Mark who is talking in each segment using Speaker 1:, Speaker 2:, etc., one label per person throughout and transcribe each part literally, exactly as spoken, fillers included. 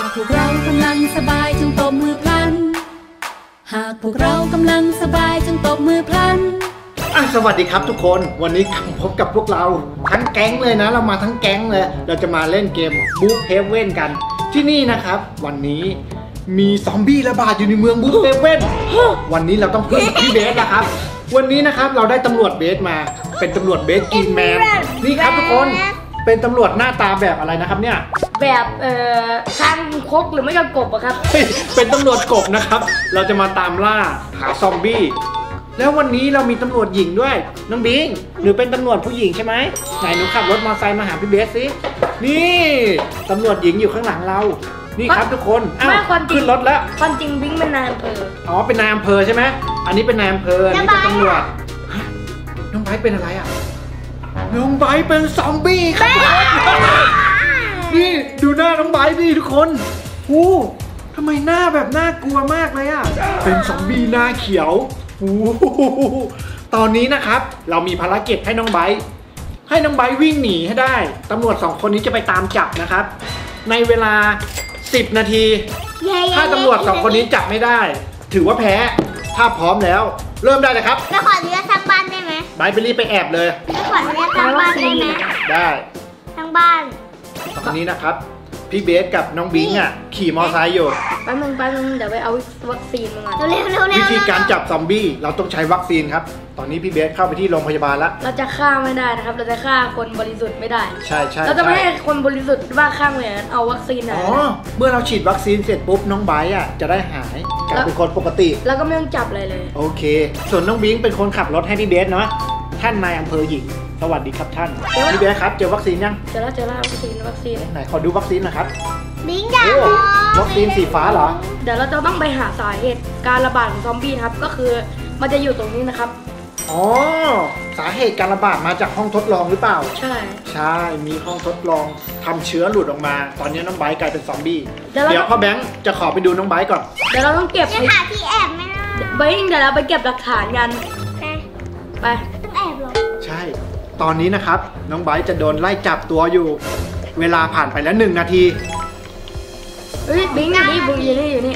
Speaker 1: พวกเรากำลังสบายจงตบมือพลันหากพวกเรากำลังสบายจงตบมือพลัน
Speaker 2: สวัสดีครับทุกคนวันนี้พบกับพวกเราทั้งแก๊งเลยนะเรามาทั้งแก๊งเลยเราจะมาเล่นเกมบู๊เฮเว่นกันที่นี่นะครับวันนี้มีซอมบี้ระบาดอยู่ในเมืองบู๊เฮเว่นวันนี้เราต้องพึ่งพี่เบสนะครับวันนี้นะครับเราได้ตำรวจเบสมาเป็นตำรวจเบสกินแมนนี่ครับทุกคนเป็นตำรวจหน้าตาแบบอะไรนะครับเนี่ย
Speaker 3: แบบเอ่อคางคกหรือไม่ก็กบอะครับ
Speaker 2: เป็นตำรวจกบนะครับเราจะมาตามล่าหาซอมบี้แล้ววันนี้เรามีตำรวจหญิงด้วยน้องบิงหนูเป็นตำรวจผู้หญิงใช่ไหมไหนหนูขับรถมอเตอร์ไซค์มาหาพี่เบสสินี่ตำรวจหญิงอยู่ข้างหลังเรานี่ครับทุกคนอ้าวขึ้นรถแล้ว
Speaker 3: ความจริงบิงเป็นนายอำเภอ
Speaker 2: อ๋อเป็นนายอำเภอใช่ไหมอันนี้เป็นนายอำเภออันนี้เป็นตำรวจน้องไบร์ทเป็นอะไรอ่ะน้องไบร์ทเป็นซอมบี้ครับนี่ดูหน้าน้องไบร์ทดิทุกคนโอ้ทำไมหน้าแบบน่ากลัวมากเลยอ่ะเป็นซอมบี้หน้าเขียวโอ้ตอนนี้นะครับเรามีภารกิจให้น้องไบร์ทให้น้องไบร์ทวิ่งหนีให้ได้ตำรวจสองคนนี้จะไปตามจับนะครับในเวลาสิบนาทีถ้าตำรวจสองคนนี้จับไม่ได้ถือว่าแพ้ถ้าพร้อมแล้วเริ่มได้เลยครับ
Speaker 4: ไปขออนุญาตทางบ้านได้ไหม
Speaker 2: ไบร์ทไปรีบไปแอบเลย
Speaker 4: ไปขออนุญาตทางบ้านได้ไหม
Speaker 2: ได้
Speaker 4: ทางบ้าน
Speaker 2: ตอนนี้นะครับพี่เบสกับน้องบิงอ่ะขี่มอเตอร์ไซค์อยู่
Speaker 3: แป๊บนึงแป๊บนึงเดี๋ยวไปเอาวัคซีนมาก่อน
Speaker 4: เร็วเร็วเร็ว
Speaker 2: วิธีการจับซอมบี้เราต้องใช้วัคซีนครับตอนนี้พี่เบสเข้าไปที่โรงพยาบาลแล้ว
Speaker 3: เราจะฆ่าไม่ได้นะครับเราจะฆ่าคนบริสุทธิ์ไม่ได้
Speaker 2: ใช่ใช่
Speaker 3: เราจะไม่ให้คนบริสุทธิ์บ้าคลั่งเลยเอาวัคซีน
Speaker 2: อ๋อเมื่อเราฉีดวัคซีนเสร็จปุ๊บน้องไบร์ทอ่ะจะได้หายกลายเป็นคนปกติ
Speaker 3: แล้วก็ไม่ต้องจับอะไรเลย
Speaker 2: โอเคส่วนน้องบิงเป็นคนขับรถให้พี่เบสเนาะท่านนายอำเภอหญิงสวัสดีครับท่านพี่เบสครับเจอวัคซีนยัง
Speaker 3: เจอแล้วเจอแล้ววัคซีนวัคซีน
Speaker 2: ไหนขอดูวัคซีนหน่อยครับ
Speaker 4: บิงจ้า
Speaker 2: วัคซีนสีฟ้าเหรอ
Speaker 3: เดี๋ยวเราจะต้องไปหาสาเหตุการระบาดของซอมบี้ครับก็คือมันจะอยู่ตรงนี้นะครับ
Speaker 2: อ๋อสาเหตุการระบาดมาจากห้องทดลองหรือเปล่า
Speaker 3: ใช่
Speaker 2: ใช่มีห้องทดลองทำเชื้อหลุดออกมาตอนนี้น้องไบร์ทกลายเป็นซอมบี้เดี๋ยวพ่อแบงค์จะขอไปดูน้องไบร์ทก่อน
Speaker 3: เดี๋ยวเราต้องเก็บ
Speaker 4: จะหาที่แอบไหมล่ะ
Speaker 3: ไบร์ทเดี๋ยวเราไปเก็บหลักฐานกันไป
Speaker 4: ต้องแอบหรอ
Speaker 2: ใช่ตอนนี้นะครับน้องไบร์ทจะโดนไล่จับตัวอยู่เวลาผ่านไปแล้วหนึ่งนาที
Speaker 3: เฮ้ยบิงอยู่นี่บิงอยู่นี่อยู่นี่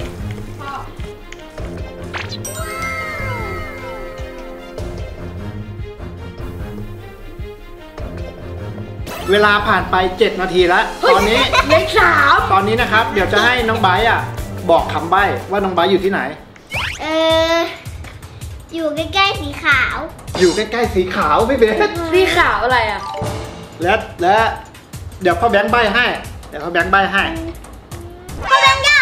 Speaker 2: เวลาผ่านไปเจ็ดนาทีแล้วตอนนี้
Speaker 3: เลขสาม
Speaker 2: ตอนนี้นะครับเดี๋ยวจะให้น้องไบร์ทอ่ะบอกคำใบ้ว่าน้องไบร์ทอยู่ที่ไหน
Speaker 4: เอออยู่ใกล้ๆสีขาว
Speaker 2: อยู่ใกล้ๆสีขาวพี่เบส
Speaker 3: สีขาวอะไรอ่ะ
Speaker 2: และและเดี๋ยวพ่อแบงค์ใบ้ให้เดี๋ยวพ่อแบงค์ใบ้ให้
Speaker 4: พ่อแบงค์อย่า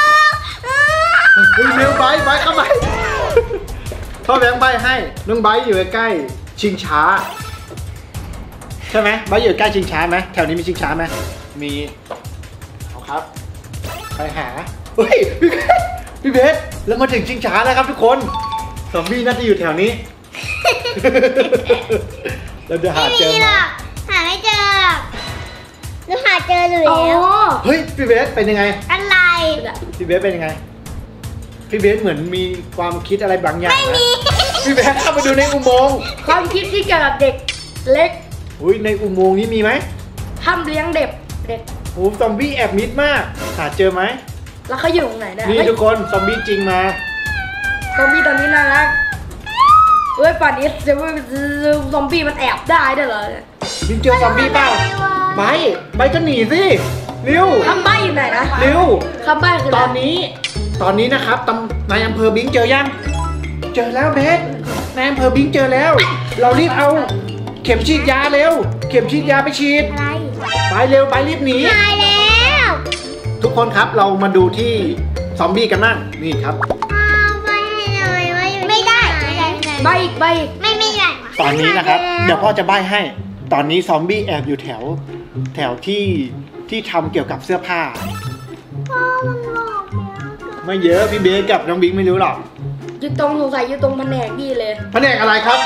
Speaker 2: เอาเร็วไบร์ทไบร์ทเข้าไปพ่อแบงค์ใบ้ให้น้องไบร์ทอยู่ใกล้ๆชิงช้าใช่ไหมไบร์ทอยู่ใกล้ชิงช้าไหมแถวนี้มีชิงช้าไหมมีเอาครับไปหาเฮ้ยพี่เบสพี่เบสแล้วมาถึงชิงช้าแล้วครับทุกคนซอมบี้น่าจะอยู่แถวนี้เราจะหาเจอไหม
Speaker 4: หาไม่เจอเราหาเจอเลยแล้ว
Speaker 2: เฮ้ยพี่เบสเป็นยังไง
Speaker 4: อะไร
Speaker 2: พี่เบสเป็นยังไงพี่เบสเหมือนมีความคิดอะไรบางอย่าง
Speaker 4: ไม่มี
Speaker 2: พี่เบสเข้าไปดูในอุโมงค์
Speaker 3: ความคิดที่เกี่ยวกับเด็กเล็ก
Speaker 2: อุ้ยในอุโมงค์นี้มีไหม
Speaker 3: ห้ามเลี้ยงเด็กเด็ก
Speaker 2: โอ้ซอมบี้แอบมิดมากหาเจอไหม
Speaker 3: แล้วเขาอยู่ตรงไหนได้
Speaker 2: นี่ทุกคนซอมบี้จริงมา
Speaker 3: ซอมบี้ตอนนี้น่ารักเฮ้ยป่านนี้จะว่าซอมบี้มันแอบได้ด้วยเหรอ
Speaker 2: ยิงเจอซอมบี้เปล่าไปไปก็หนีสิเร็ว
Speaker 3: คำใบ้อยู่ไหนนะ
Speaker 2: เร็ว
Speaker 3: คำใบ้คือ
Speaker 2: ตอนนี้ตอนนี้นะครับตำนายอำเภอบิงเจอยังเจอแล้วเบสนายอำเภอบิงเจอแล้วเรารีบเอาเข็มฉีดยาเร็วเข็มฉีดยาไปฉีดไปเร็วไปรีบหนี
Speaker 4: ตายแล้ว
Speaker 2: ทุกคนครับเรามาดูที่ซอมบี้กันบ้างนี่ครับ
Speaker 3: ใบอีกใบอีก
Speaker 4: ไม่ไม่ใหญ่
Speaker 2: ตอนนี้นะครับเดี๋ยวพ่อจะใบให้ตอนนี้ซอมบี้แอบอยู่แถวแถวที่ที่ทำเกี่ยวกับเสื้อผ้า
Speaker 4: พ่อมันหลอก
Speaker 2: ไม่เยอะพี่เบสกับน้องบิ๊กไม่รู้หรอก
Speaker 3: อยู่ตรงสงสัยอยู่ตรงแผนกนี่เลย
Speaker 2: แผนกอะไรครับ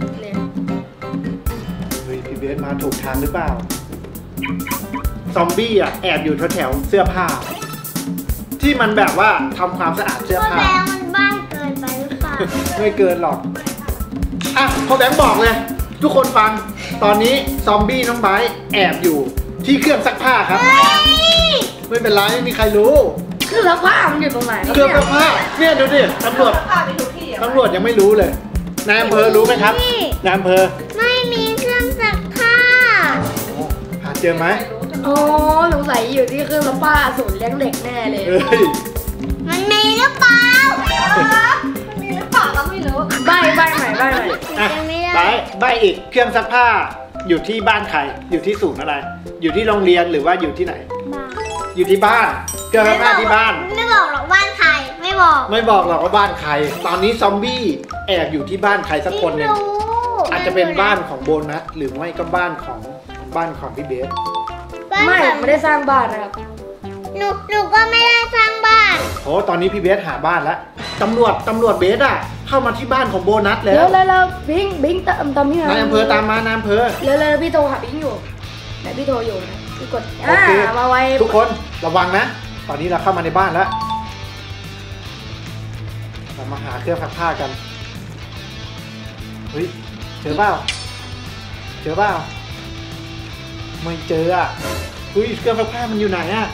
Speaker 2: เฮ้ยพี่เบสมาถูกทางหรือเปล่าซอมบี้อ่ะแอบอยู่แถวเสื้อผ้าที่มันแบบว่าทำความสะอาดเสื้อผ้า
Speaker 4: พ่อแบงค์มันบ้าเกินไปหรือเปล่า
Speaker 2: ไม่เกินหรอกอ่ะพ่อแบงค์บอกเลยทุกคนฟังตอนนี้ซอมบี้น้องไบร์ทแอบอยู่ที่เครื่องซักผ้าครับไม่เป็นไรไม่มีใครรู้
Speaker 3: เครื่องซักผ้ามันอยู่ตรงไหนครับ
Speaker 2: เครื่อง
Speaker 3: เนี่ย
Speaker 2: ซักผ้าเนี่ยดูดิตำรวจตำรวจยังไม่รู้เลยนายอำเภอรู้ไหมครับนายอำเภอ
Speaker 4: ไม่มีเครื่องซักผ้า
Speaker 2: หาเจอไหม
Speaker 3: อ๋อสงสัยอยู่ที่เครื่องซักผ้าศูนย์เลี้ยงเด็กแน่เลย
Speaker 2: เฮ้ย
Speaker 4: มันมีหรือเปล่า
Speaker 3: มีหรือเปล่าเราไม่รู้ใบใบใหม่ใบใหม่
Speaker 2: อ่ะใบใบอีกเครื่องซักผ้าอยู่ที่บ้านใครอยู่ที่ศูนย์อะไร อยู่ที่โรงเรียนหรือว่าอยู่ที่ไหน อยู่ที่บ้านเครื่องซักผ้าที่บ้าน
Speaker 4: ไม่บอกหรอกบ้านใครไม่บอก
Speaker 2: ไม่บอกหรอกว่าบ้านใคร ตอนนี้ซอมบี้แอบอยู่ที่บ้านใครสักคนหนึ่ง
Speaker 4: ไม่รู้
Speaker 2: อาจจะเป็นบ้านของโบนัสหรือไม่ก็บ้านของบ้านของพี่เบส
Speaker 4: บ้าน
Speaker 3: ไม่
Speaker 4: ของ
Speaker 3: ไม่ได้สร้างบ้านนะครับ
Speaker 4: หนูหนูก็ไม่ได้สร้างบ้าน
Speaker 2: โอ้ตอนนี้พี่เบสหาบ้านแล้วตำรวจตำรวจเบสอะเข้ามาที่บ้านของโบนัสแล้
Speaker 3: เดี๋ยว วแล้วแล้วบิงบิงตามตามพี่
Speaker 2: นายอำเภอตามมานายอำเภอ
Speaker 3: เร็วเร็วพี่โทรหาบิงอยู่ไหนพี่โทรอยู่นะพี่กด
Speaker 2: โอเค
Speaker 3: อ่ามาไว้
Speaker 2: ทุกคนระวังนะ ตอนนี้เราเข้ามาในบ้านแล้วเรามาหาเครื่องซักผ้ากันเฮ้ยเจอเปล่าเจอเปล่าไม่เจออะเฮ้ยเครื่องซักผ้ามันอยู่ไหนอะ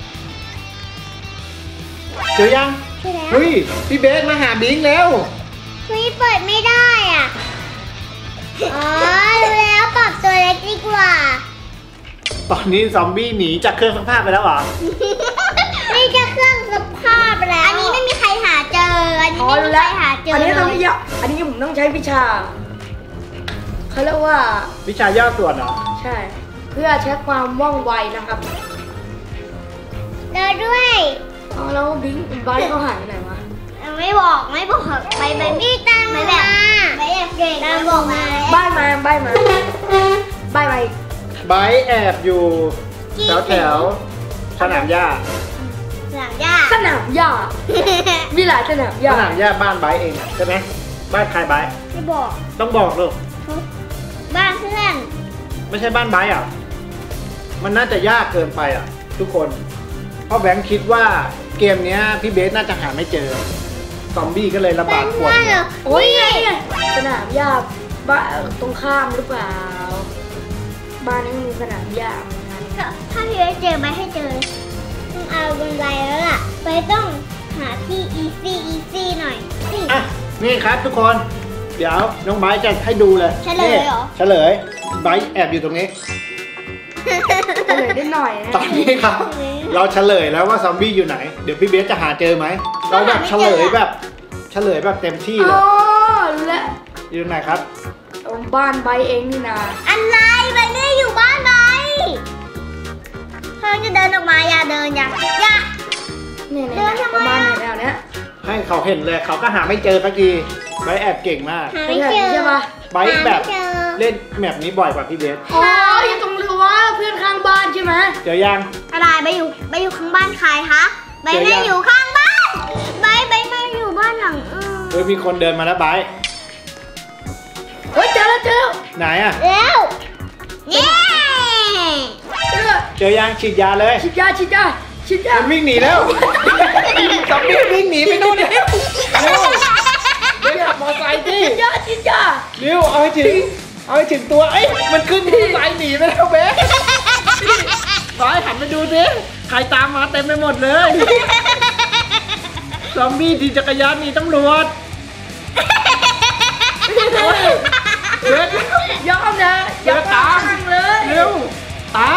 Speaker 2: เจอยัง
Speaker 4: ใช่แล้ว
Speaker 2: เฮ้ยพี่เบสมาหาบิงแล้ว
Speaker 4: เฮ้ยเปิดไม่ได้อ่ะ อ๋อรู้แล้วปรับตัวเล็กดีกว่า
Speaker 2: ตอนนี้ซอมบี้หนีจากเครื่องซักผ้าไปแล้วเหรอ
Speaker 4: นี่จะเครื่องซักผ้าไปแล้ว อันนี้ไม่มีใครหาเจอ อันนี้
Speaker 3: อ๋อ
Speaker 4: ไม่มี
Speaker 3: รู้
Speaker 4: ใคร
Speaker 3: แล้ว
Speaker 4: หาเจอ
Speaker 3: อันนี้ต้อง
Speaker 4: เลย
Speaker 3: ยะอันนี้ผมต้องใช้วิชาเขาเรียกว่า
Speaker 2: วิชาย่อส่วนเหรอ
Speaker 3: ใช่ เพื่อใช้ความว่องไวนะครับ
Speaker 4: เจอด้วย
Speaker 3: เอาแล้วบิงบ้านเขาหายไปไหนวะ
Speaker 4: ไม่บอกไม่บอกไปไปนี่ตามมาไปแบบเก่งตามบอกมา
Speaker 3: บ้านมาบ้านมาบ้านมาอีก
Speaker 2: ไบร์ทแอบอยู่แถวแถวสนามหญ้า
Speaker 4: สนามหญ้า
Speaker 3: สนามหญ้ามีหลายสนามห
Speaker 2: ส
Speaker 3: ญ้า
Speaker 2: นามหญ้าบ้านไบร์ทเองอะใช่ไหมบ้านใครไบร์ท
Speaker 4: ไม่บอก
Speaker 2: ต้องบอกลูก
Speaker 4: บ้านเพื่อน
Speaker 2: ไม่ใช่บ้านไบร์ทอ่ะมันน่าจะยากเกินไปอ่ะ ทุกคนเพราะแบงค์คิดว่าเกมเนี้ยพี่เบสน่าจะหาไม่เจอซอมบี้ก็เลยระบา
Speaker 4: บ้า
Speaker 2: ด
Speaker 4: น
Speaker 2: ขวด
Speaker 4: เพื่อนเหรอ
Speaker 3: โอ้ยไงไงสนามหญ้าบ้านตรงข้ามหรือเปล่า บ้านนี้มีสนามหญ้าเหมือนกัน
Speaker 4: ถ้าพี่ไปเจอไปให้เจอต้องเอาบนไดแล้วล่ะ ไปต้องหาที่ easy easy หน่อยนี่
Speaker 2: อ่ะนี่ครับทุกคน เดี๋ยวน้องไบร์ทจะให้ดูเลย
Speaker 4: เฉลยเหรอ
Speaker 2: นี่เฉลยไบร์ทแอบอยู่ตรงนี้
Speaker 3: เฉลยได้หน่อยนะ
Speaker 2: ตอนนี้ครับ เราเฉลยแล้วว่าซอมบี้อยู่ไหน เดี๋ยวพี่เบสจะหาเจอไหม เราแบบเฉลยแบบ เฉลยแบบเต็มที่เล
Speaker 3: อ๋
Speaker 2: ย
Speaker 3: อรู้แล้ว
Speaker 2: อยู่ไหนครับ
Speaker 3: ตรงบ้านใบเองนี่นา
Speaker 4: อะไรไปนี่อยู่บ้านไหนเขาจะเดินออกมาอย่าเดินอย่าอย่า
Speaker 3: เนี่ย
Speaker 4: เดิ
Speaker 3: เนี่ย
Speaker 4: นทำไม
Speaker 3: ประมาณ
Speaker 4: อะ
Speaker 3: แถวๆเนี้ย
Speaker 2: ให้เขาเห็นเลยเขาก็หาไม่เจอสักทีไบร์ทแอบเก่งมาก
Speaker 4: หาไม่เจอ
Speaker 3: ใช่ปะ
Speaker 2: ไบร์ทแบบ
Speaker 4: หาไม่เจอ
Speaker 2: เล่นแมปนี้บ่อยกว่าพี่เบส
Speaker 3: อ๋ออยู่ตรงเรือว่าเพื่อนข้างบ้านใช่ไหม
Speaker 2: เจอยัง
Speaker 4: อะไรไปอยู่ไปอยู่ข้างบ้านใครคะไป
Speaker 2: เจอ
Speaker 4: ไม่
Speaker 2: ยัง
Speaker 4: อยู่ข้างบ้านไปไปไม่อยู่บ้านหลังอื่น
Speaker 2: เออมีคนเดินมาแล้วไบร์ท
Speaker 3: เฮ้ยเจอแล้วเจอแล้ว
Speaker 2: ไหนอะ
Speaker 4: แล้วเย้
Speaker 3: เจอ
Speaker 2: เจอยังฉีดยาเลย
Speaker 3: ฉีดยาฉีดยาฉีดยา
Speaker 2: มันวิ่งหนีแล้วซอมบี้วิ่งหนีไปนู่นแล้วเร็วเดี๋ยวขับมอเตอร์ไซค์ที่
Speaker 3: ฉีดยาฉีดยา
Speaker 2: เร็วเอาให้ถึงเอาให้ถึงตัวเอ้ยมันขึ้นมอเตอร์ไซค์หนีไปแล้วเบสซ้ายหันไปดูสิใครตามมาเต็มไปหมดเลยซอมบี้ที่จักรยานหนีตำรวจเบส
Speaker 3: ยอมนะ
Speaker 2: เดี๋ยวตาม
Speaker 3: ข้างเลย
Speaker 2: เร็วตาม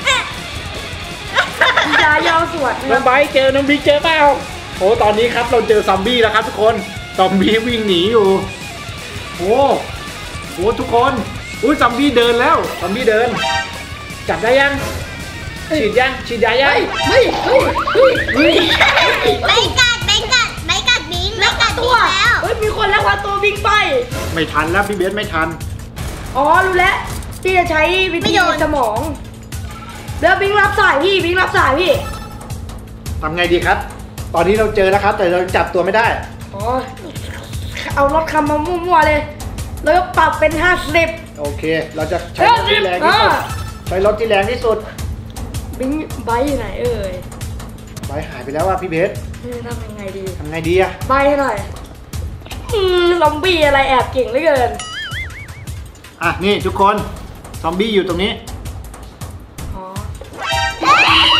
Speaker 3: ฉีดยายาวสวด
Speaker 2: น้องไบร์ทเจอน้องบิ๊กเจอเปล่าโอ้ตอนนี้ครับเราเจอซอมบี้แล้วครับทุกคนซอมบี้วิ่งหนีอยู่โอ้โหทุกคนอุ้ยซอมบี้เดินแล้วซอมบี้เดินจับได้ยังฉีดยังฉีดยายัง
Speaker 3: เฮ้ยเฮ้ยเฮ้ยเฮ้ย
Speaker 4: ไปกัดไปกัดไปกัดบิงไปกัด
Speaker 3: ตั
Speaker 4: บิ
Speaker 3: ว
Speaker 4: งแล้ว
Speaker 3: เฮ้ยมีคนแล้วพาตัววิ่งไป
Speaker 2: ไม่ทันแล้วพี่เบสไม่ทัน
Speaker 3: อ๋อรู้แล้วที่จะใช้วิธีสมองแล้วบิงรับสายพี่บิงรับสายพี่
Speaker 2: ทำไงดีครับ ตอนนี้เราเจอแล้วครับ แต่เราจับตัวไม่ได้
Speaker 3: อ๋อเอารถคำมามั่วๆเลย แล้วก็ปรับเป็นห้าสิบ
Speaker 2: โอเค เราจะใช้รถที่แรงที่สุดใช้รถที่แรงที่สุด
Speaker 3: บิงใบอยู่ไหนเอ่ย
Speaker 2: ไบร์ทหายไปแล้วว่ะพี่เบส
Speaker 3: เฮ้ยทำยังไงดี
Speaker 2: ทำไงดีอะ
Speaker 3: ใบให้หน่อยอืมซอมบี้อะไรแอบเก่งเหลือเกิน
Speaker 2: อ่ะนี่ทุกคนซอมบี้อยู่ตรงนี้
Speaker 3: อ๋อ
Speaker 2: โอเค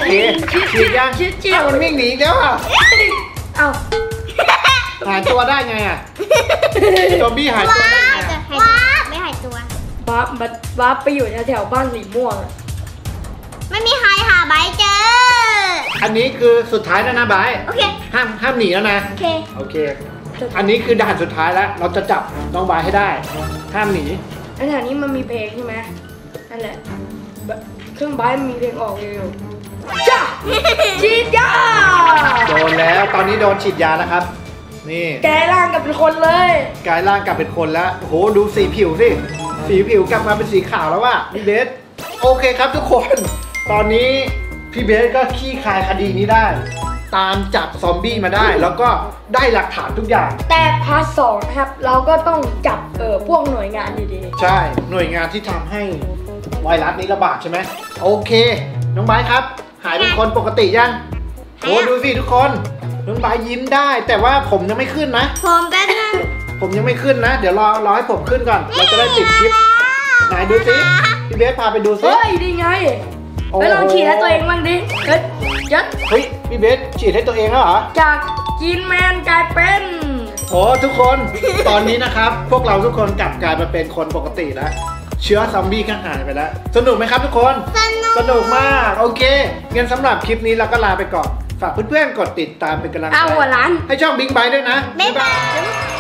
Speaker 2: เคฉีดยัง
Speaker 3: ฉีดฉีด
Speaker 2: อ้าวมันวิ่งหนีอีกแล้วอ่ะ
Speaker 3: เอ้า
Speaker 2: หายตัวได้ไงอ่ะซอมบี้หายตัวได้ไงอะ
Speaker 4: ว้าไม่หายตัว
Speaker 3: บ้าบ้าบ้าไปอยู่แถวๆบ้านสีม่วงอะ
Speaker 4: ไม่มีใครหาใบเจอ
Speaker 2: อันนี้คือสุดท้ายแล้วนะไบร์ท
Speaker 4: โอเค
Speaker 2: ห้ามห้ามหนีแล้วนะ
Speaker 4: โอเค
Speaker 2: โอเค อันนี้คือด่านสุดท้ายแล้ว เราจะจับน้องไบร์ทให้ได้ ห้ามหนี
Speaker 3: ไอ้แถวนี้มันมีเพลงใช่ไหมนั่นแหละแบบเครื่องบ้านมีเพลงออกอยู่จ้าฉีดยา
Speaker 2: โดนแล้วตอนนี้โดนฉีดยาแล้วครับ นี่
Speaker 3: แกร่างกับเป็นคนเลย
Speaker 2: กลายร่างกลับเป็นคนแล้วโอ้โหดูสีผิวสิสีผิวกลับมาเป็นสีขาวแล้วว่ะพี่เบสโอเคครับทุกคน ตอนนี้พี่เบสก็ขี้คายคดีนี้ได้ ตามจับซอมบี้มาได้ แล้วก็ได้หลักฐานทุกอย่าง
Speaker 3: แต่พาร์ทสองนะครับเราก็ต้องจับเออพวกหน่วยงานดี
Speaker 2: ใช่หน่วยงานที่ทำให้ไวรัสนี้ระบาดใช่ไหมโอเคน้องไบร์ทครับ หายเป็นคนปกติยังโอ้ดูสิทุกคนน้องไบร์ทยิ้มได้ แต่ว่าผมยังไม่ขึ้นนะ
Speaker 4: ผมแป๊บนึง
Speaker 2: ผมยังไม่ขึ้นนะ เดี๋ยวรอรอให้ผมขึ้นก่อนเราจะได้ติดคลิปไหนดูสิพี่เบสพาไปดู
Speaker 3: ๆ
Speaker 2: สิ
Speaker 3: เฮ้ยดีไง
Speaker 2: โอ้
Speaker 3: ไปลองฉีดให้ตัวเองบ้างดิเฮ้ยยัด
Speaker 2: เฮ้ยพี่เบสฉีดให้ตัวเองแล้วเหรอ
Speaker 3: จากกินแมนกลายเป็น
Speaker 2: โอ้ทุกคน ตอนนี้นะครับ พวกเราทุกคนกลับกลายมาเป็นคนปกติแล้ว เชื้อซอมบี้ก็หายไปแล้ว สนุกไหมครับทุกคน
Speaker 4: สนุก
Speaker 2: สนุกมากโอเคงั้นสำหรับคลิปนี้เราก็ลาไปก่อนฝากเพื่อนๆกดติดตามเป็นกำลังใจ
Speaker 3: เอาหัวล้าน
Speaker 2: ให้ช่องบิ๊กไบด้วยนะ
Speaker 4: บ๊ายบาย